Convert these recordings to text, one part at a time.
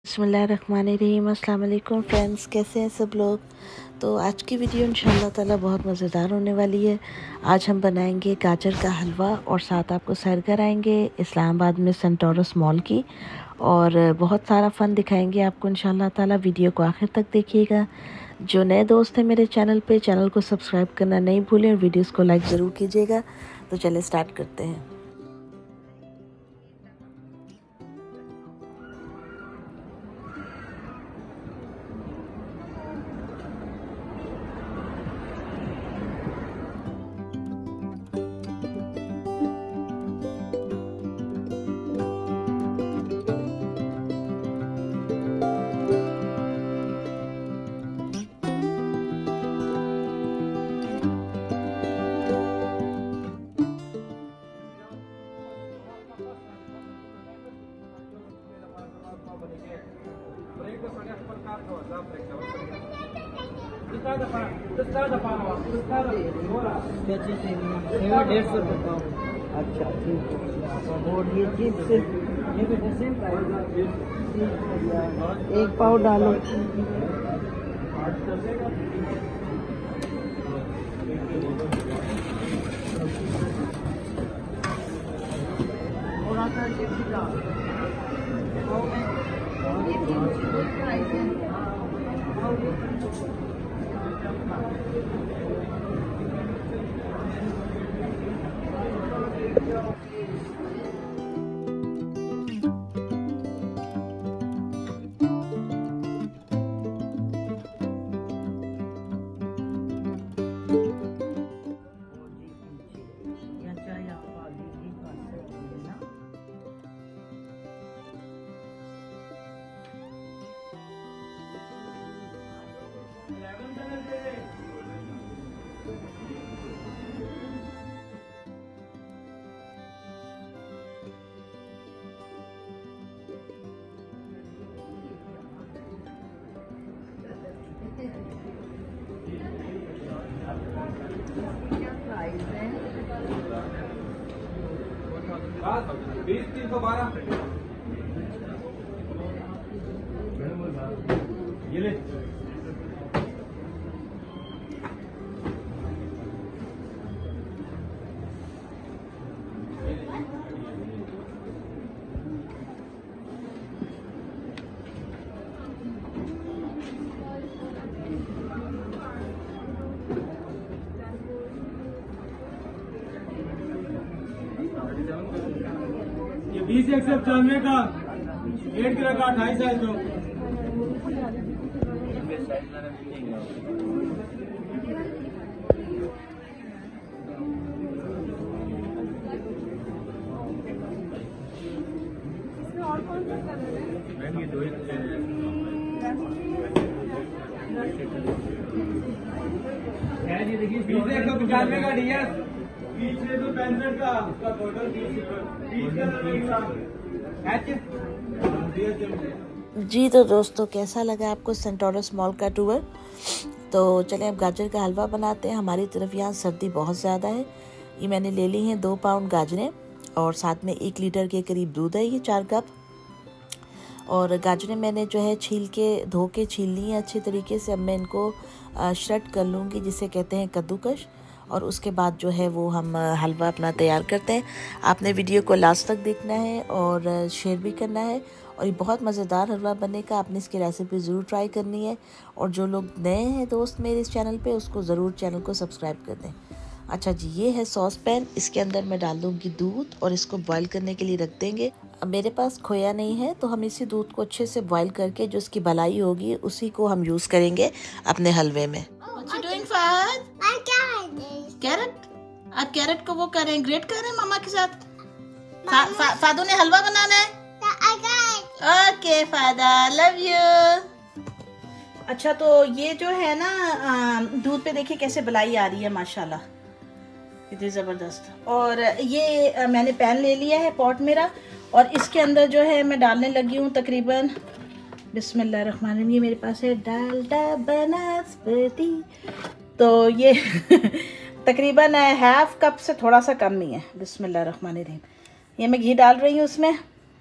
बिस्मिल्लाहिर्रहमानिर्रहीम। अस्सलाम वालेकुम फ्रेंड्स, कैसे हैं सब लोग। तो आज की वीडियो इंशाल्लाह ताला बहुत मज़ेदार होने वाली है। आज हम बनाएंगे गाजर का हलवा और साथ आपको सैर कराएंगे इस्लामाबाद में सेंटोरस मॉल की, और बहुत सारा फ़न दिखाएंगे आपको इंशाल्लाह ताला। वीडियो को आखिर तक देखिएगा। जो नए दोस्त हैं मेरे चैनल पे, चैनल को सब्सक्राइब करना नहीं भूलें और वीडियोज़ को लाइक ज़रूर कीजिएगा। तो चलिए स्टार्ट करते हैं। अच्छा ठीक है। और ये चिप्स ये भी सेम प्राइस, एक पाव डालो। थोड़ा सा बीस 312 ये ले। ये 20 195 का 1 किलो का 28 है जो देखिए 20 195 का डीएस 20 265 का उसका टोटल 20 का जी तो दोस्तों, कैसा लगा आपको सेंटोरस मॉल का टूर। तो चलें अब गाजर का हलवा बनाते हैं। हमारी तरफ यहाँ सर्दी बहुत ज़्यादा है। ये मैंने ले ली हैं 2 पाउंड गाजरें और साथ में 1 लीटर के करीब दूध है, ये 4 कप। और गाजरें मैंने जो है छील के धो के छील ली हैं अच्छे तरीके से। अब मैं इनको श्रेड कर लूँगी, जिसे कहते हैं कद्दूकश। और उसके बाद जो है वो हम हलवा अपना तैयार करते हैं। आपने वीडियो को लास्ट तक देखना है और शेयर भी करना है। और ये बहुत मज़ेदार हलवा बनेगा। आपने इसकी रेसिपी ज़रूर ट्राई करनी है। और जो लोग नए हैं दोस्त मेरे इस चैनल पे, उसको ज़रूर चैनल को सब्सक्राइब कर दें। अच्छा जी, ये है सॉस पैन। इसके अंदर मैं डाल दूँगी दूध और इसको बॉईल करने के लिए रख देंगे। अब मेरे पास खोया नहीं है, तो हम इसी दूध को अच्छे से बॉईल करके जो इसकी भलाई होगी उसी को हम यूज़ करेंगे अपने हलवे में। कैरेट, आप कैरेट को वो करें, ग्रेट करें मामा के साथ। फादू ने हलवा बनाना है। Okay father, love you. अच्छा, तो ये जो है ना दूध पे देखिए कैसे बलाई आ रही है माशाल्लाह, कितनी ज़बरदस्त। और ये मैंने पैन ले लिया है, पॉट मेरा, और इसके अंदर जो है मैं डालने लगी हूँ तकरीबन बिस्मिल्लाहिर्रहमानिर्रहीम। ये मेरे पास है डालडा बनस्पति, तो ये तकरीबन हाफ कप से थोड़ा सा कम ही है। बिस्मिल्लाहिर्रहमानिर्रहीम। ये मैं घी डाल रही हूँ उसमें,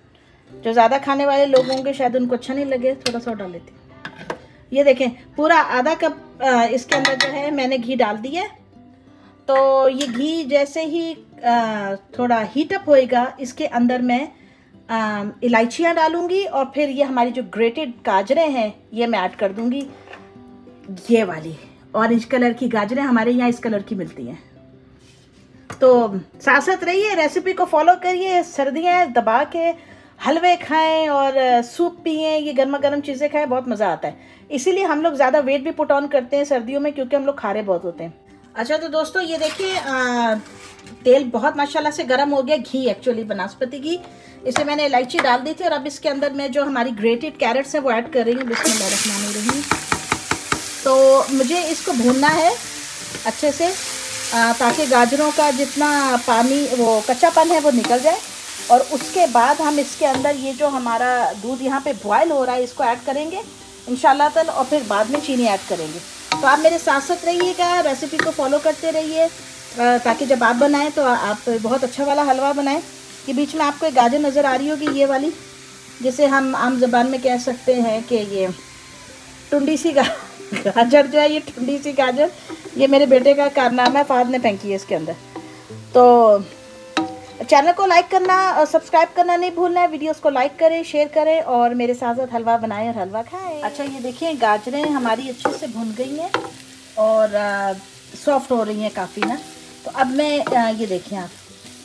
जो ज़्यादा खाने वाले लोग होंगे शायद उनको अच्छा नहीं लगे, थोड़ा सा डाल लेते हैं। ये देखें पूरा आधा कप इसके अंदर जो है मैंने घी डाल दिया है। तो ये घी जैसे ही थोड़ा हीट अप होएगा, इसके अंदर मैं इलायचियाँ डालूंगी और फिर ये हमारी जो ग्रेटेड गाजरें हैं ये मैं ऐड कर दूंगी। ये वाली ऑरेंज कलर की गाजरें हमारे यहाँ इस कलर की मिलती हैं। तो साथ साथ रहिए, रेसिपी को फॉलो करिए। सर्दियाँ हैं, दबा के हलवे खाएं और सूप पिएं, ये गर्मा गर्म चीज़ें खाएं, बहुत मज़ा आता है। इसीलिए हम लोग ज़्यादा वेट भी पुट ऑन करते हैं सर्दियों में, क्योंकि हम लोग खारे बहुत होते हैं। अच्छा तो दोस्तों ये देखिए तेल बहुत माशाल्लाह से गर्म हो गया, घी एक्चुअली वनस्पति घी। इसे मैंने इलायची डाल दी थी और अब इसके अंदर मैं जो हमारी ग्रेटेड कैरेट्स हैं वो ऐड कर रही हूँ। बिस्मिल्लाहिर्रहमानिर्रहीम। तो मुझे इसको भूनना है अच्छे से ताकि गाजरों का जितना पानी वो कच्चापन है वो निकल जाए। और उसके बाद हम इसके अंदर ये जो हमारा दूध यहाँ पे बॉयल हो रहा है इसको ऐड करेंगे इंशाल्लाह ताला, और फिर बाद में चीनी ऐड करेंगे। तो आप मेरे साथ साथ रहिएगा, रेसिपी को फॉलो करते रहिए ताकि जब आप बनाएं तो आप बहुत अच्छा वाला हलवा बनाएं। कि बीच में आपको एक गाजर नज़र आ रही होगी, ये वाली, जिसे हम आम ज़बान में कह सकते हैं कि ये टुंडी सी गाजर जो है, ये टुंडी सी गाजर, ये मेरे बेटे का कारनामा है, फाद ने फेंकी है इसके अंदर। तो चैनल को लाइक करना और सब्सक्राइब करना नहीं भूलना है। वीडियोस को लाइक करें, शेयर करें और मेरे साथ साथ हलवा बनाएं और हलवा खाएं। अच्छा ये देखिए गाजरें हमारी अच्छे से भुन गई हैं और सॉफ्ट हो रही हैं काफ़ी ना। तो अब मैं ये देखिए आप,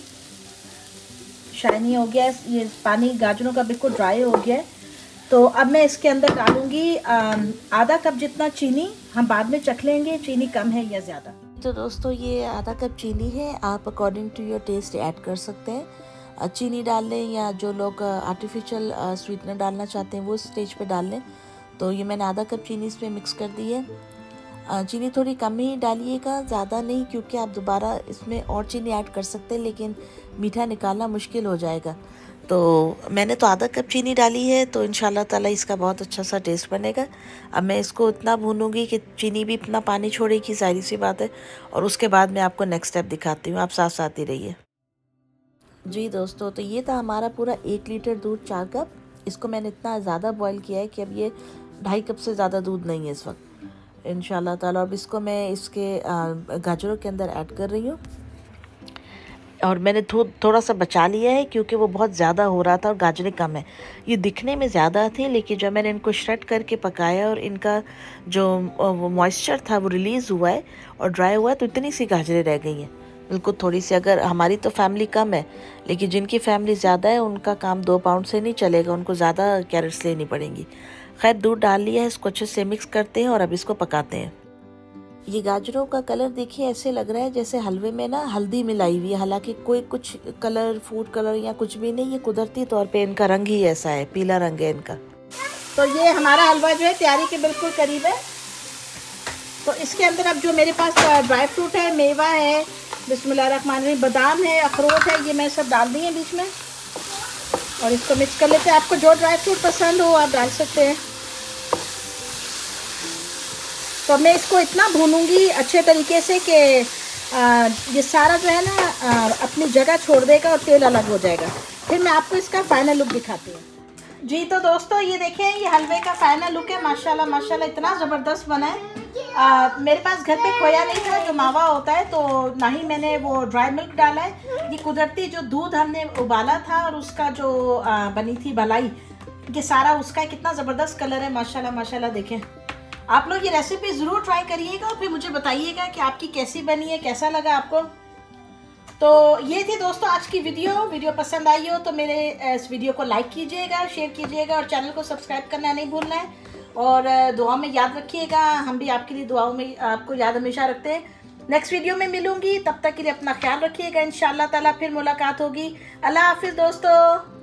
शाइनी हो गया है, ये पानी गाजरों का बिल्कुल ड्राई हो गया है। तो अब मैं इसके अंदर डालूंगी आधा कप जितना चीनी। हम बाद में चख लेंगे चीनी कम है या ज़्यादा। तो दोस्तों ये आधा कप चीनी है, आप according to your taste add कर सकते हैं। चीनी डाल लें या जो लोग आर्टिफिशियल स्वीटनर डालना चाहते हैं वो स्टेज पे डाल लें। तो ये मैंने आधा कप चीनी इसमें मिक्स कर दी है। चीनी थोड़ी कम ही डालिएगा, ज़्यादा नहीं, क्योंकि आप दोबारा इसमें और चीनी ऐड कर सकते हैं लेकिन मीठा निकालना मुश्किल हो जाएगा। तो मैंने तो आधा कप चीनी डाली है, तो इंशाल्लाह ताला इसका बहुत अच्छा सा टेस्ट बनेगा। अब मैं इसको इतना भूनूंगी कि चीनी भी इतना पानी छोड़ेगी, सारी सी बात है। और उसके बाद मैं आपको नेक्स्ट स्टेप दिखाती हूँ, आप साथ साथ ही रहिए। जी दोस्तों तो ये था हमारा पूरा 1 लीटर दूध 4 कप। इसको मैंने इतना ज़्यादा बॉयल किया है कि अब ये 2.5 कप से ज़्यादा दूध नहीं है इस वक्त इंशाल्लाह ताला। अब इसको मैं इसके गाजरों के अंदर ऐड कर रही हूँ और मैंने थोड़ा सा बचा लिया है क्योंकि वो बहुत ज़्यादा हो रहा था और गाजरें कम है। ये दिखने में ज़्यादा थी लेकिन जब मैंने इनको श्रेड करके पकाया और इनका जो मॉइस्चर था वो रिलीज़ हुआ है और ड्राई हुआ है, तो इतनी सी गाजरें रह गई हैं, बिल्कुल थोड़ी सी। अगर हमारी तो फैमिली कम है लेकिन जिनकी फैमिली ज़्यादा है उनका काम 2 पाउंड से नहीं चलेगा, उनको ज़्यादा कैरेट्स लेनी पड़ेंगी। खैर दूध डाल लिया है, इसको अच्छे से मिक्स करते हैं और अब इसको पकाते हैं। ये गाजरों का कलर देखिए ऐसे लग रहा है जैसे हलवे में ना हल्दी मिलाई हुई है, हालांकि कोई कुछ कलर फूड कलर या कुछ भी नहीं, ये कुदरती तौर पे इनका रंग ही ऐसा है, पीला रंग है इनका। तो ये हमारा हलवा जो है तैयारी के बिल्कुल करीब है। तो इसके अंदर अब जो मेरे पास ड्राई फ्रूट है, मेवा है, बिस्मिल्लाहिर्रहमानिर्रहीम, बादाम है, अखरोट है, ये मैं सब डाल दी है बीच में और इसको मिक्स कर लेते हैं। आपको जो ड्राई फ्रूट पसंद हो आप डाल सकते हैं। तो मैं इसको इतना भूनूंगी अच्छे तरीके से कि ये सारा जो है ना अपनी जगह छोड़ देगा और तेल अलग हो जाएगा। फिर मैं आपको इसका फाइनल लुक दिखाती हूँ। जी तो दोस्तों ये देखें, ये हलवे का फाइनल लुक है। माशाल्लाह माशाल्लाह इतना ज़बरदस्त बना है। मेरे पास घर पे खोया नहीं था जो मावा होता है, तो ना ही मैंने वो ड्राई मिल्क डाला है। ये कुदरती जो दूध हमने उबाला था और उसका जो बनी थी भलाई, ये सारा उसका कितना ज़बरदस्त कलर है माशाल्लाह माशाल्लाह। देखें आप लोग ये रेसिपी ज़रूर ट्राई करिएगा और फिर मुझे बताइएगा कि आपकी कैसी बनी है, कैसा लगा आपको। तो ये थी दोस्तों आज की वीडियो पसंद आई हो तो मेरे इस वीडियो को लाइक कीजिएगा, शेयर कीजिएगा और चैनल को सब्सक्राइब करना नहीं भूलना है। और दुआ में याद रखिएगा, हम भी आपके लिए दुआओं में आपको याद हमेशा रखते हैं। नेक्स्ट वीडियो में मिलूंगी, तब तक के लिए अपना ख्याल रखिएगा। इंशाल्लाह ताला फिर मुलाकात होगी। अल्लाह हाफिज़ दोस्तों।